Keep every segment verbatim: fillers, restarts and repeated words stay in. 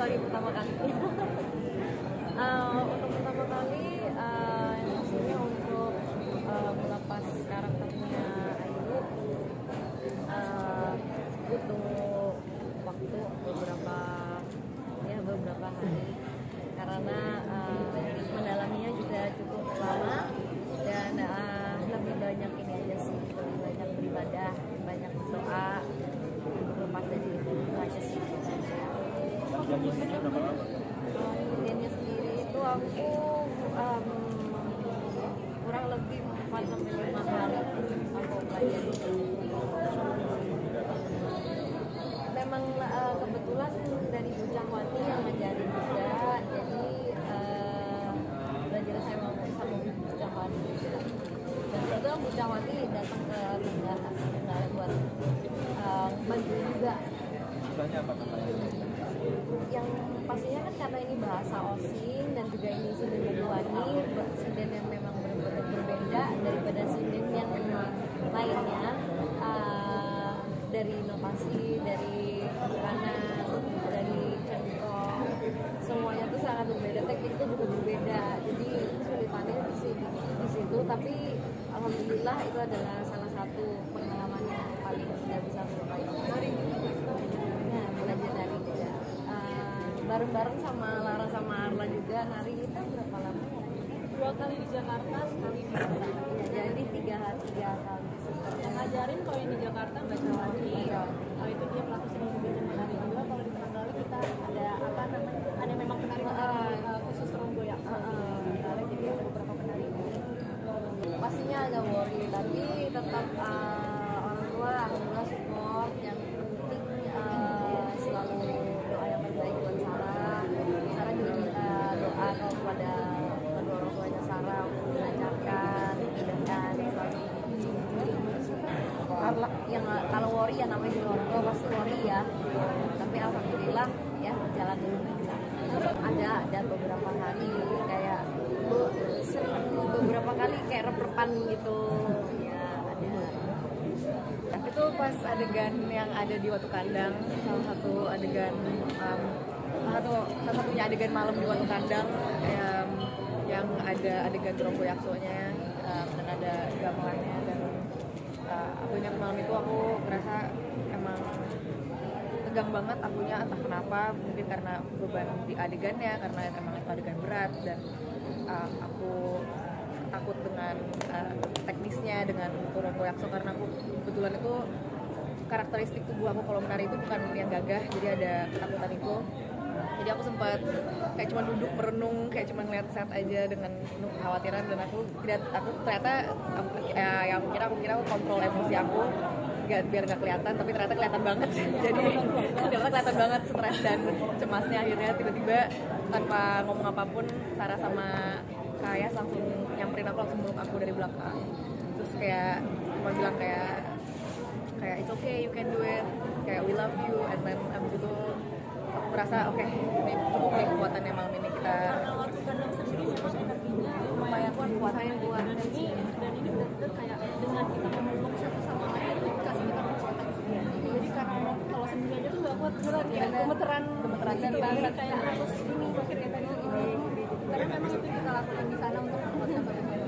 kali pertama kali. uh, untuk pertama kali uh, maksudnya untuk uh, melepas karakternya Ayu uh, butuh waktu beberapa ya beberapa hari karena uh, mendalaminya juga cukup lama dan uh, lebih banyak ini aja sih, lebih banyak beribadah, banyak doa lepas dari itu aja sih. Kemudiannya sendiri itu aku um, kurang lebih empat sampai lima kali aku belajar itu. Memang uh, kebetulan dari Bucahwati yang ngajarin juga, jadi uh, belajar sama sama Bucahwati juga. Dan juga Bucahwati datang ke Tenggara, Tenggara buat uh, bantu juga. Susahnya apa katanya? Yang pastinya kan karena ini bahasa Osing dan juga ini sinden Banyuwangi, sinden yang memang benar-benar berbeda daripada sinden yang lainnya. Uh, dari inovasi, dari kanan, dari cengkok, semuanya tuh sangat berbeda, tekniknya juga berbeda, jadi kesulitannya di situ, di situ. Tapi alhamdulillah itu adalah salah satu pengalaman yang paling tidak bisa terlupakan. Nah, belajar nari juga uh, bareng-bareng sama Lara sama Arla juga. Nari kita berapa lama ya? Dua kali di Jakarta, sekali di Jakarta. Ya, jadi tiga tiga kali. Yang ngajarin kalau yang di Jakarta Banyuwangi, kalau itu dia pelatih seni budaya menari juga. Kalau di Tenggara kita ada apa namanya? Ada memang penari-penari uh, khusus Romboyak. Uh, uh, jadi ada beberapa penari. Pastinya ada worry, tapi tetap uh, orang tua alhamdulillah support. Yang penting uh, selalu doa yang terbaik buat Sarah. Sarah juga minta doa kepada kedua orang tuanya Sarah untuk dilancarkan, dimudahkan selalu. Arla, yang kalau worry ya namanya juga orang tua pasti worry ya. Tapi alhamdulillah ya jalan dulu. Ada ada beberapa hari kayak bu, sering beberapa kali kayak rep-repan gitu ya ada. Itu pas adegan yang ada di Watu Kandang, salah satu adegan um, salah satu salah satunya adegan malam di Watu Kandang um, yang ada adegan Romboyaksonya um, dan ada gamelannya. Dan uh, akunya malam itu aku ngerasa emang tegang banget akunya, entah kenapa, mungkin karena beban di adegannya, karena emang itu adegan berat dan uh, aku takut dengan uh, teknisnya, dengan Romboyakso, karena aku kebetulan itu karakteristik tubuh aku kalau menari itu bukan yang gagah, jadi ada ketakutan itu. Jadi aku sempat kayak cuma duduk merenung, kayak cuma ngeliat set aja dengan penuh kekhawatiran, dan aku tidak, aku ternyata aku, eh, yang aku kira aku kira aku kontrol emosi aku gak, biar nggak kelihatan, tapi ternyata kelihatan banget. Jadi ternyata kelihatan banget stres dan cemasnya. Akhirnya tiba-tiba tanpa ngomong apapun, Sarah sama Kayas langsung nyamperin aku, langsung meluk aku dari belakang. Terus kayak cuma bilang kayak kayak it's okay, you can do it, kayak we love you. And then abis itu aku merasa oke, okay, ini cukup nih kekuatannya malam ini kita. Waktu Kandang sendiri memang energinya lumayan kuat, kuat yang kuat. Dan ini dan ini benar-benar kayak dengan kita ngomong satu sama lain itu kasih kita kekuatan. Jadi karena kalau sendiri aja tuh nggak kuat berat ya, gemeteran, gemeteran dan banget kayak harus ini akhirnya tadi ini. Karena memang itu kita lakukan di sana untuk menguatkan bagaimana.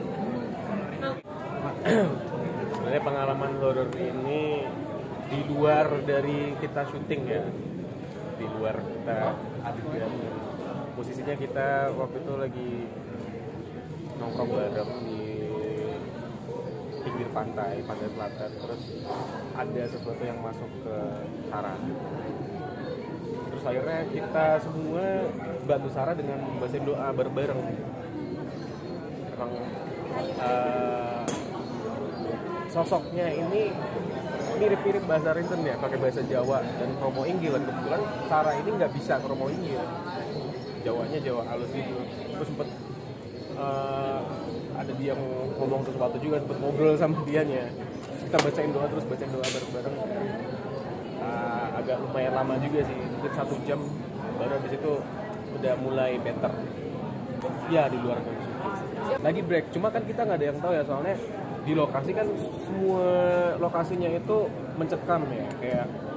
Sebenarnya pengalaman horor ini di luar dari kita syuting ya, di luar kita adegan. Posisinya kita waktu itu lagi nongkrong bareng di pinggir pantai, pantai selatan. Terus ada sesuatu yang masuk ke Sarah. Terus akhirnya kita semua bantu Sarah dengan bacain doa bareng-bareng. Emang uh, sosoknya ini mirip-mirip bahasa Rinten ya, pakai bahasa Jawa dan Romo Inggil. Dan kebetulan Sarah ini nggak bisa ke Romo Inggil, Jawanya Jawa halus gitu. Terus sempet uh, ada dia mau ngomong sesuatu juga, sempet ngobrol sama dianya. Kita bacain doa, terus bacain doa bareng-bareng. Uh, agak lumayan lama juga sih, mungkin satu jam baru habis itu udah mulai better. Ya di luar kondisi. Lagi break, cuma kan kita nggak ada yang tahu ya, soalnya di lokasi kan semua lokasinya itu mencekam ya, kayak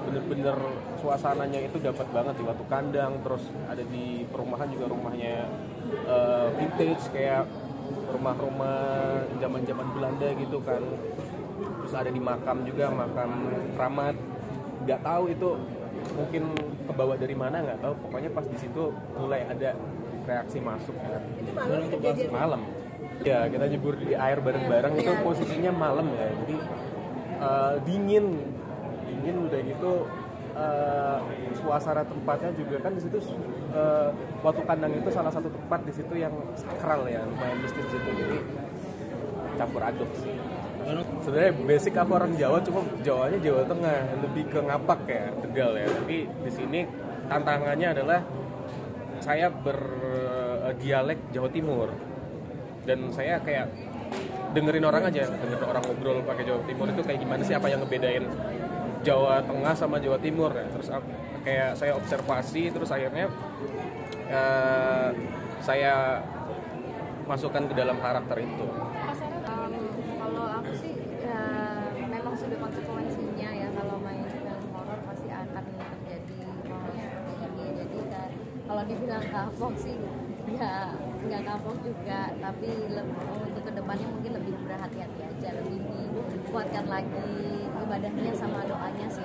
bener-bener suasananya itu dapat banget di Watu Kandang. Terus ada di perumahan juga rumahnya uh, vintage kayak rumah-rumah zaman-zaman Belanda gitu kan. Terus ada di makam juga, makam Kramat. Nggak tahu itu mungkin kebawa dari mana, nggak tahu. Pokoknya pas di situ mulai ada reaksi masuk kan. Itu malam kejadian. Malam. Ya kita nyebur di air bareng-bareng itu posisinya malam ya. Jadi uh, dingin, dingin udah gitu. Uh, suasana tempatnya juga kan di situ uh, Watu Kandang itu salah satu tempat di situ yang sakral ya, lumayan mistis gitu. Jadi campur aduk sih. Sebenarnya basic aku orang Jawa, cuma Jawanya Jawa Tengah, lebih ke Ngapak ya, Tegal ya. Tapi di sini tantangannya adalah saya berdialek Jawa Timur dan saya kayak dengerin orang aja, dengerin orang ngobrol pakai Jawa Timur itu kayak gimana sih, apa yang ngebedain Jawa Tengah sama Jawa Timur ya. Terus aku, kayak saya observasi, terus akhirnya uh, saya masukkan ke dalam karakter itu. Um, kalau aku sih ya, memang sudah konsekuensinya ya, kalau main film horor pasti akan terjadi hal seperti ini. Jadi kan, kalau dibilang kapok sih ya nggak kapok juga, tapi lebih, untuk kedepannya mungkin lebih berhati-hati aja, lebih dikuatkan lagi ibadahnya sama doanya sih.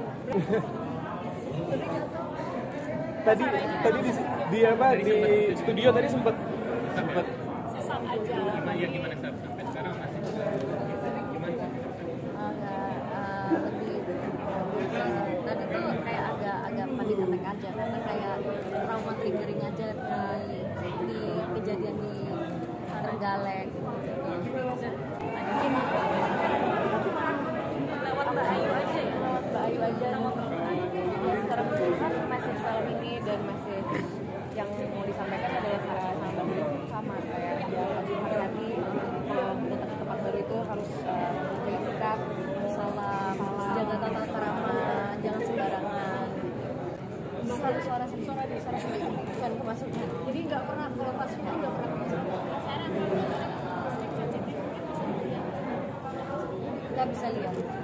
tadi tadi di, di apa di studio tadi sempat sempat sesak aja. Gimana gimana sampai sekarang masih gimana? Agak uh, lebih uh, tadi tuh kayak agak agak panik attack aja, karena kayak trauma triggering aja di, di kejadian di Trenggalek. Lewat Mbak Ayu aja ya. Lewat Mbak Ayu aja. Ya, secara keseluruhan message film ini dan message yang mau disampaikan adalah sama Mbak Ayu sama kayak dia harus hati-hati kalau datang ke tempat baru itu harus uh, jaga sikap, Salam, jaga tata krama, jangan sembarangan. Selalu suara sendiri, suara di suara sendiri, bukan kemasukan. Jadi nggak pernah kalau pas itu nggak pernah penasaran. Nggak bisa lihat.